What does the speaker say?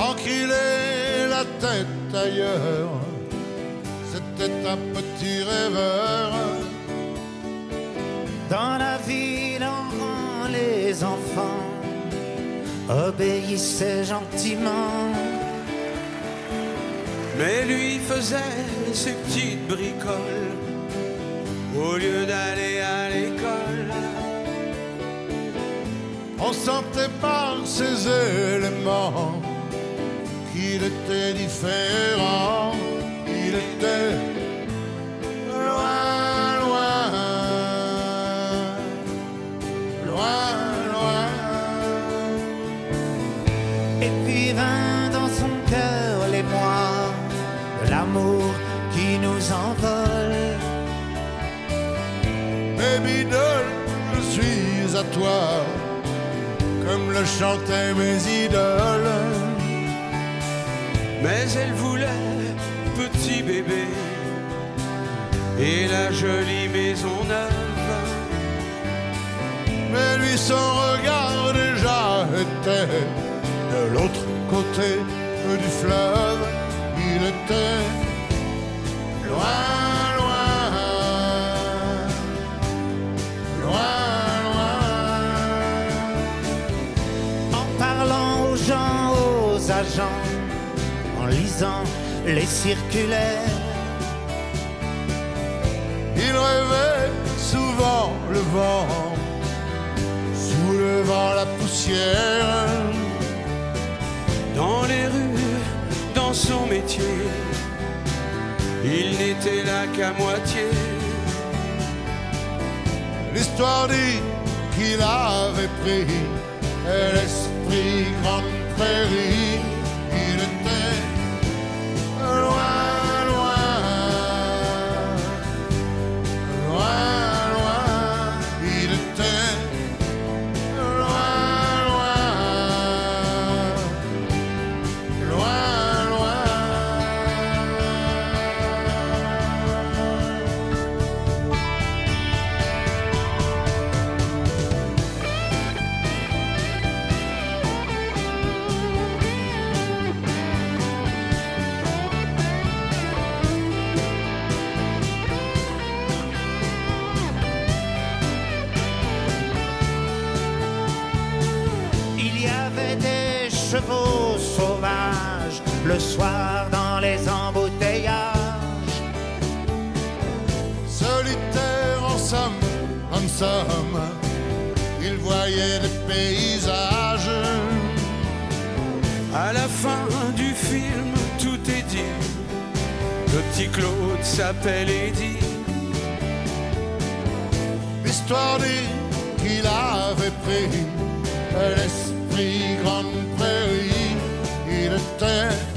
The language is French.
encriler la tête ailleurs. C'était un petit rêveur. Dans la ville, on rend les enfants obéissaient gentiment. Mais lui faisait ses petites bricoles au lieu d'aller à l'école. On sentait par ses éléments qu'il était différent. Il était loin, loin, loin, loin. Et puis vint dans son cœur l'émoi de l'amour qui nous envole. Baby doll, je suis à toi, comme le chantaient mes idoles. Mais elle voulait petit bébé et la jolie maison neuve. Mais lui, son regard déjà était de l'autre côté du fleuve. Il était loin, loin, loin, loin. En parlant aux gens, aux agents, en lisant les circulaires, il rêvait souvent le vent, soulevant la poussière. Dans les rues, dans son métier, il n'était là qu'à moitié. L'histoire dit qu'il avait pris l'esprit grande prairie. Il était loin, loin, loin, loin. Il était loin, loin, loin, loin. il y avait des chevaux sauvages le soir dans les embouteillages. Solitaire en somme, il voyait des paysages. À la fin du film, tout est dit. Le petit Claude s'appelle Eddie. L'histoire dit qu'il avait pris l'esprit grande prairie. Il était